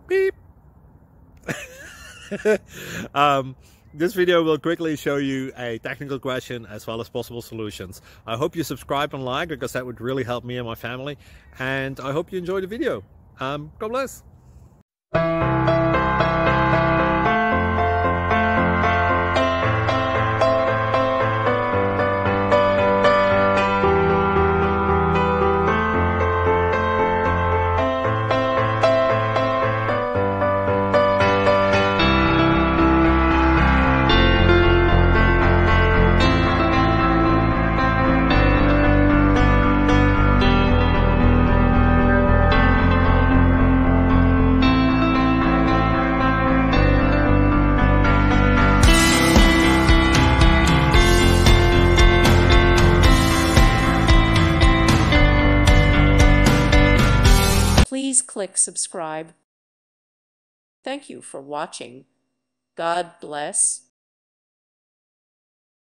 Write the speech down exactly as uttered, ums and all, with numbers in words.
Beep. um, this video will quickly show you a technical question as well as possible solutions. I hope you subscribe and like, because that would really help me and my family. And I hope you enjoy the video. Um, God bless. Please click subscribe. Thank you for watching. God bless.